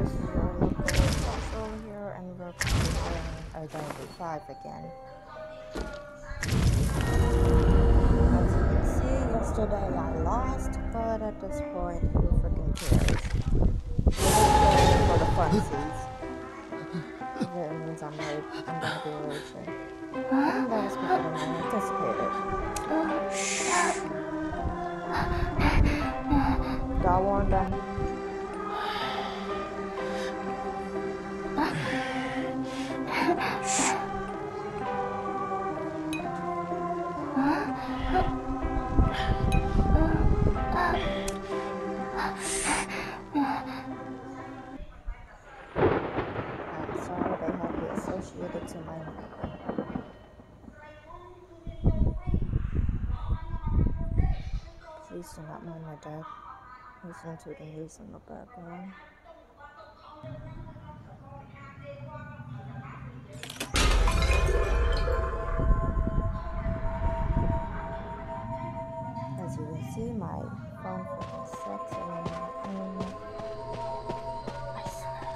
this is your local social here, and we're playing Identity 5 again. As you can see, yesterday I lost, but at this point, who freaking cares? We're just playing for the funsies. That means I'm gonna be raging. And that was quicker than I anticipated. God warned them. I'm sorry they have to be associated to my name. Please do not mind my dad listening to the news in the background. As you can see, my phone freaking sucks and I swear.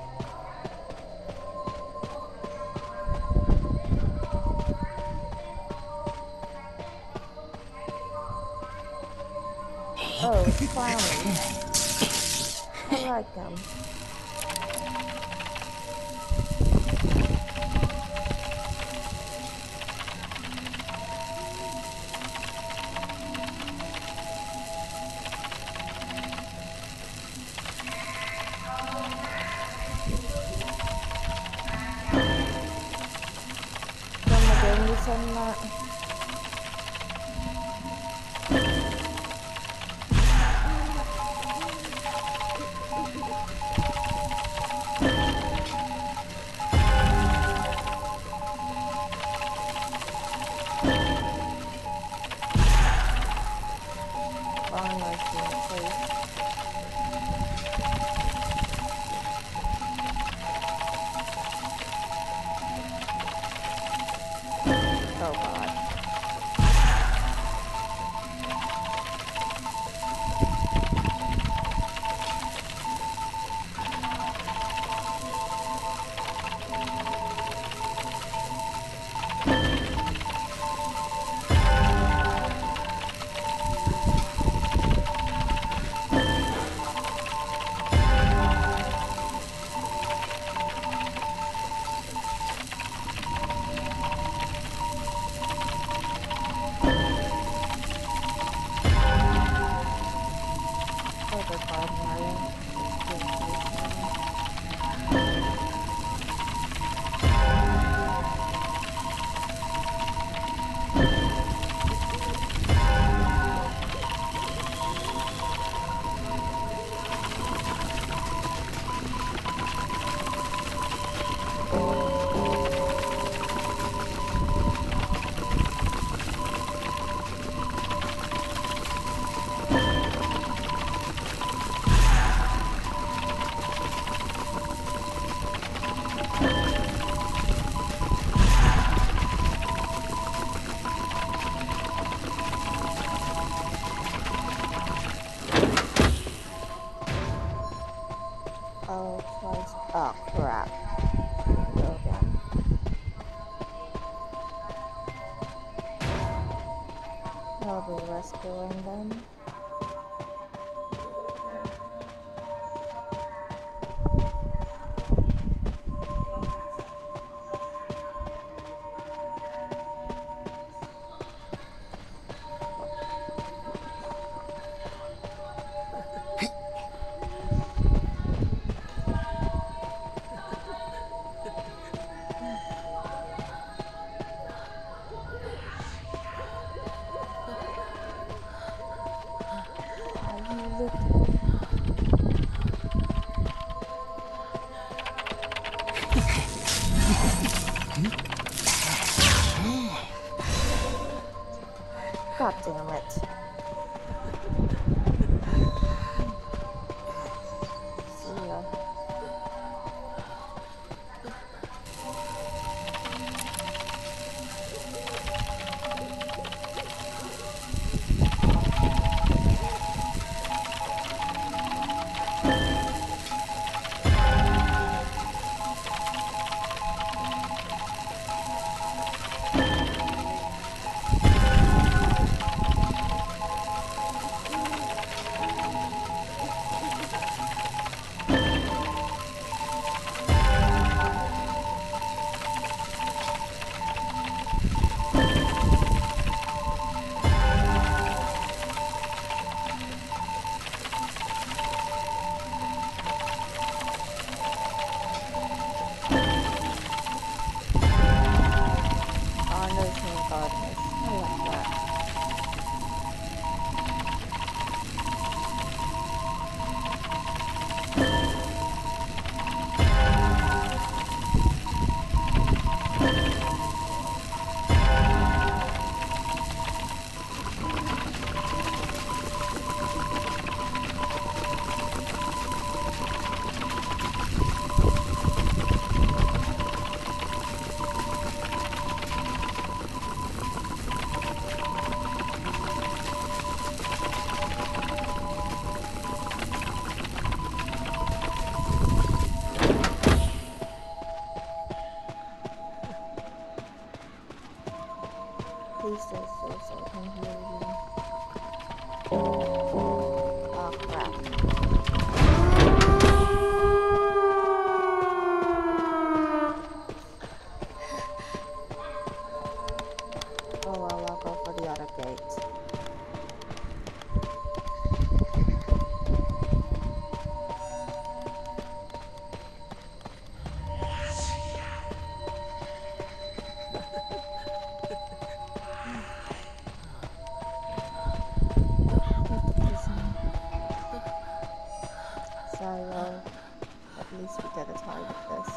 Oh, it's clowning. I like them. Oh god. Oh crap. Go again. I'll be rescuing them. God damn it. See ya. At least we get a target this.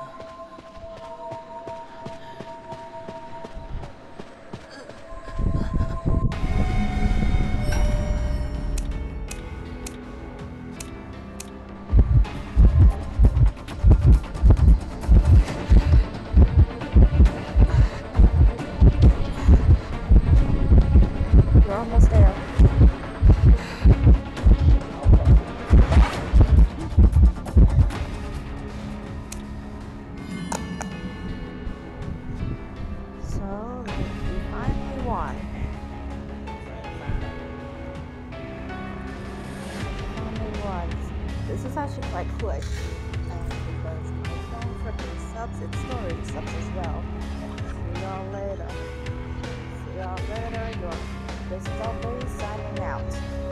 You're almost there. So, we finally won. This is actually quite quick. Because my phone freaking subs, it's still already subs as well. See y'all later. See y'all later. This is our boy signing out.